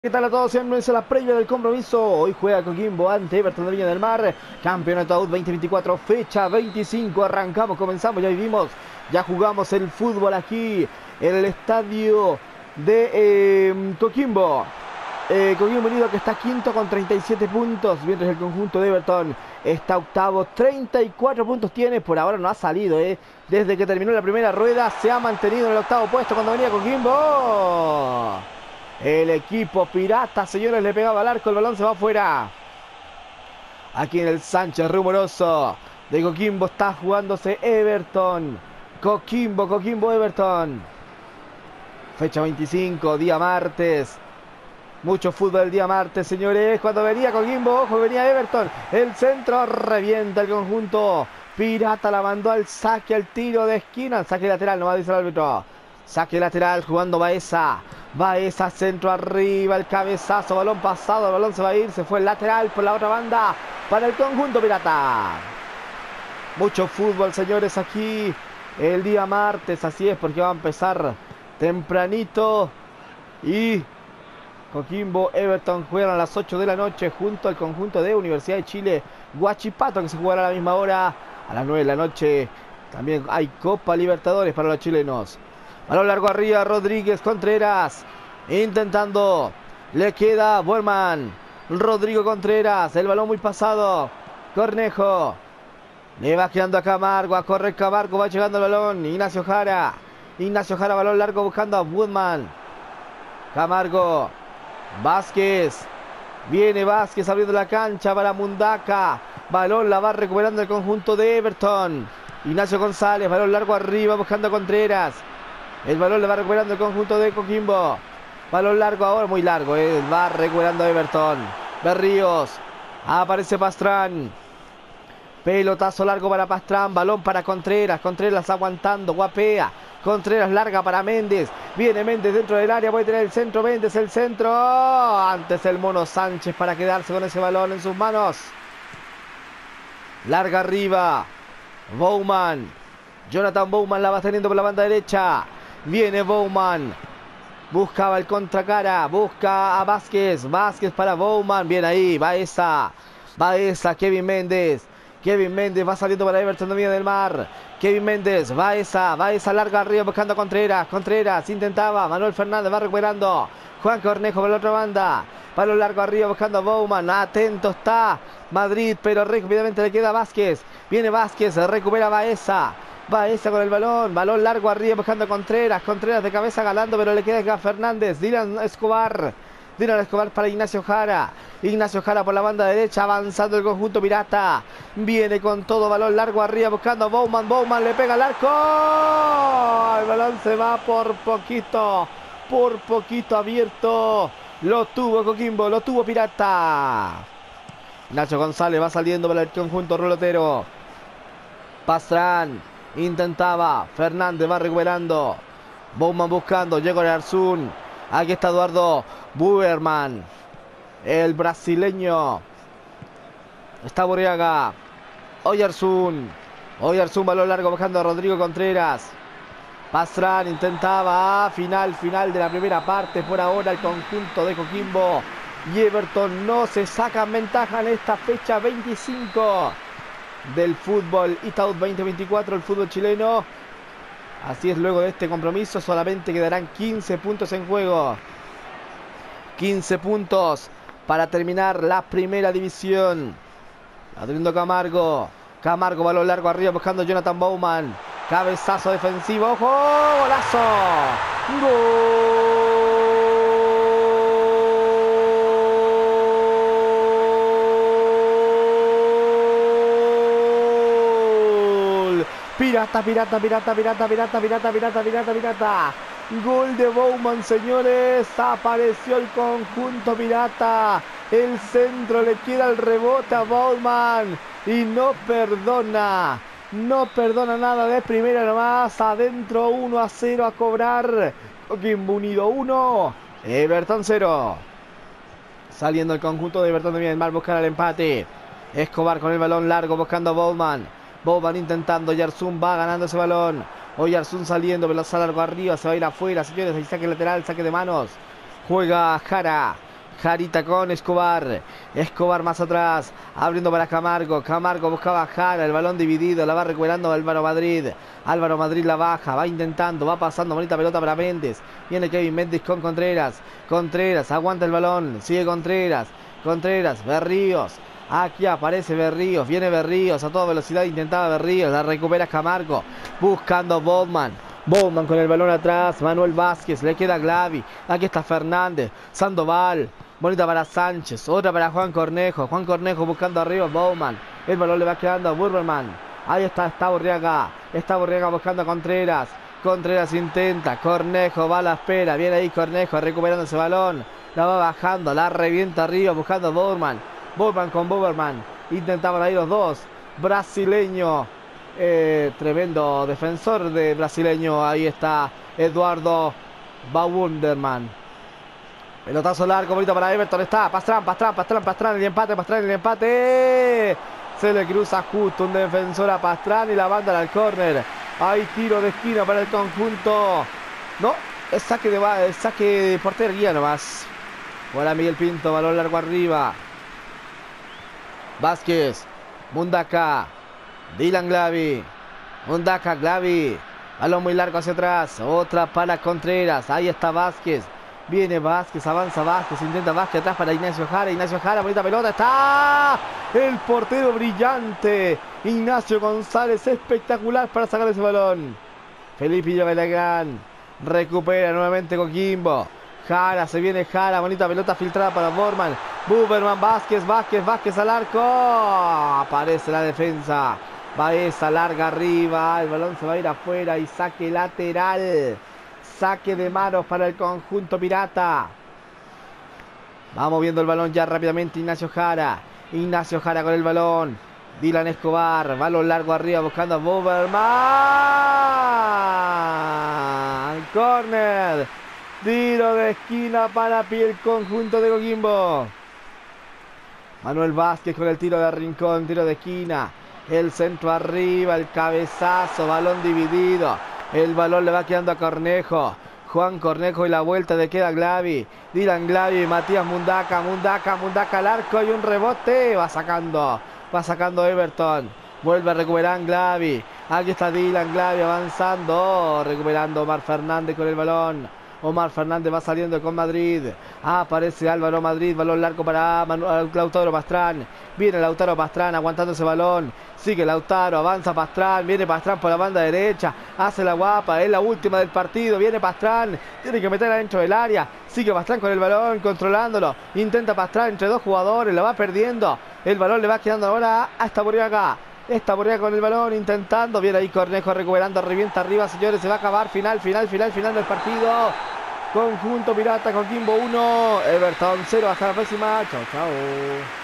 ¿Qué tal a todos? Sean bienvenidos a la previa del compromiso. Hoy juega Coquimbo ante Everton de Viña del Mar. Campeonato AUD 2024, fecha 25. Arrancamos, comenzamos, ya vivimos, ya jugamos el fútbol aquí en el estadio de Coquimbo. Coquimbo Unido, que está quinto con 37 puntos, mientras el conjunto de Everton está octavo, 34 puntos tiene. Por ahora no ha salido, desde que terminó la primera rueda se ha mantenido en el octavo puesto cuando venía Coquimbo. El equipo pirata, señores, le pegaba al arco, el balón se va afuera. Aquí en el Sánchez Rumoroso de Coquimbo está jugándose Everton. Coquimbo, Everton. Fecha 25, día martes. Mucho fútbol el día martes, señores. Cuando venía Coquimbo, ojo, venía Everton. El centro revienta el conjunto pirata, la mandó al saque, al tiro de esquina. Al saque lateral, nomás dice el árbitro. Saque lateral, jugando Baeza. Baeza, centro arriba, el cabezazo, balón pasado, el balón se va a ir, se fue el lateral por la otra banda para el conjunto pirata. Mucho fútbol, señores, aquí el día martes, así es, porque va a empezar tempranito. Y Coquimbo, Everton juegan a las 8 de la noche junto al conjunto de Universidad de Chile, Huachipato, que se jugará a la misma hora, a las 9 de la noche. También hay Copa Libertadores para los chilenos. Balón largo arriba, Rodríguez, Contreras, intentando, le queda Borman, Rodrigo Contreras, el balón muy pasado, Cornejo, le va quedando a Camargo, a correr Camargo, va llegando el balón, Ignacio Jara, balón largo buscando a Woodman, Camargo, Vázquez, viene Vázquez abriendo la cancha para Mundaca, balón la va recuperando el conjunto de Everton, Ignacio González, balón largo arriba buscando a Contreras. El balón le va recuperando el conjunto de Coquimbo. Balón largo ahora, muy largo. Va recuperando Everton. Berríos. Aparece Pastrán. Pelotazo largo para Pastrán. Balón para Contreras. Contreras aguantando. Guapea. Contreras larga para Méndez. Viene Méndez dentro del área. Puede tener el centro. Méndez el centro. Antes el Mono Sánchez para quedarse con ese balón en sus manos. Larga arriba. Bowman. Jonathan Bowman la va teniendo por la banda derecha. Viene Bowman, buscaba el contracara, busca a Vázquez, Vázquez para Bowman, bien ahí, Baeza, Kevin Méndez va saliendo para Everton de Viña del Mar, Kevin Méndez, Baeza larga arriba buscando a Contreras, intentaba, Manuel Fernández va recuperando, Juan Cornejo por la otra banda, balón largo arriba buscando a Bowman, atento está Madrid, pero rápidamente le queda a Vázquez, viene Vázquez, recupera Baeza con el balón largo arriba buscando a Contreras de cabeza galando, pero le queda a Fernández, Dylan Escobar para Ignacio Jara por la banda derecha, avanzando el conjunto pirata, viene con todo, balón largo arriba buscando a Bowman le pega al arco, el balón se va por poquito abierto, lo tuvo Coquimbo, lo tuvo Pirata. Nacho González va saliendo para el conjunto rolotero, Pastrán intentaba, Fernández va recuperando, Bowman buscando, llegó Arzún, aquí está Eduardo Buberman, el brasileño, está Borriaga, Oyarzún, balón largo buscando a Rodrigo Contreras, Pastrán intentaba, final de la primera parte, por ahora el conjunto de Coquimbo y Everton no se sacan ventaja en esta fecha 25 del fútbol Itaúd 2024, el fútbol chileno. Así es, luego de este compromiso solamente quedarán 15 puntos en juego. 15 puntos para terminar la primera división. Adriendo Camargo, balón largo arriba buscando a Jonathan Bowman. Cabezazo defensivo, ¡ojo! ¡Golazo! ¡Gol! Pirata. Gol de Bowman, señores. Apareció el conjunto pirata. El centro le queda el rebote a Bowman. Y no perdona nada, de primera nomás. Adentro 1-0 a cobrar. Coquimbo Unido 1, Everton 0. Saliendo el conjunto de Everton de Viña del Mar, buscar el empate. Escobar con el balón largo buscando a Bowman intentando, Oyarzún va ganando ese balón. Oyarzún saliendo, pelota largo arriba, se va a ir afuera, señores, hay saque lateral, saque de manos. Juega Jara, Jarita con Escobar. Escobar más atrás, abriendo para Camargo. Camargo buscaba a Jara, el balón dividido, la va recuperando Álvaro Madrid. Álvaro Madrid la baja, va intentando, va pasando, bonita pelota para Méndez. Viene Kevin Méndez con Contreras. Contreras aguanta el balón, sigue Contreras. Contreras, Berríos. Aquí aparece Berríos, viene Berríos a toda velocidad, intentaba Berríos, la recupera Camargo, buscando Bowman. Bowman con el balón atrás, Manuel Vázquez, le queda Glavi, aquí está Fernández, Sandoval, bonita para Sánchez, otra para Juan Cornejo buscando arriba Bowman, el balón le va quedando a Burberman, ahí está Borriaga buscando a Contreras, Contreras intenta, Cornejo va a la espera, viene ahí Cornejo recuperando ese balón, la va bajando, la revienta arriba buscando a Bowman con Boberman, intentaban ahí los dos, brasileño, tremendo defensor de brasileño, ahí está Eduardo Bauwunderman, pelotazo largo, bonito para Everton, está Pastrán, el empate, se le cruza justo un defensor a Pastrán y la manda al córner, hay tiro de esquina para el conjunto, no, es saque de portería nomás, ahora Miguel Pinto, balón largo arriba, Vázquez, Mundaka, Dylan Glavi, Mundaka, Glavi, balón muy largo hacia atrás, otra para Contreras, ahí está Vázquez, viene Vázquez, avanza Vázquez, intenta Vázquez atrás para Ignacio Jara, bonita pelota, está el portero brillante, Ignacio González, espectacular para sacar ese balón, Felipe Villagrán, recupera nuevamente Coquimbo, Jara, se viene Jara, bonita pelota filtrada para Borman, Buberman, Vázquez al arco, aparece la defensa, Baeza larga arriba, el balón se va a ir afuera y saque lateral, saque de manos para el conjunto pirata. Va moviendo el balón ya rápidamente Ignacio Jara con el balón, Dylan Escobar, balón largo arriba buscando a Buberman, corner, tiro de esquina para el conjunto de Coquimbo. Manuel Vázquez con el tiro de rincón, tiro de esquina, el centro arriba, el cabezazo, balón dividido, el balón le va quedando a Cornejo, Juan Cornejo y la vuelta le queda a Glavi, Dylan Glavi, Matías Mundaka al arco y un rebote, va sacando Everton, vuelve a recuperar Glavi, aquí está Dylan Glavi avanzando, recuperando Omar Fernández con el balón. Omar Fernández va saliendo con Madrid. Aparece Álvaro Madrid. Balón largo para Lautaro Pastrán. Viene Lautaro Pastrán aguantando ese balón. Sigue Lautaro. Avanza Pastrán. Viene Pastrán por la banda derecha. Hace la guapa. Es la última del partido. Viene Pastrán. Tiene que meterla dentro del área. Sigue Pastrán con el balón. Controlándolo. Intenta Pastrán entre dos jugadores. La va perdiendo. El balón le va quedando ahora a Borriaga. Borriaga con el balón intentando, viene ahí Cornejo recuperando, revienta arriba, señores, se va a acabar, final del partido, conjunto pirata, Coquimbo 1, Everton 0, hasta la próxima, chao.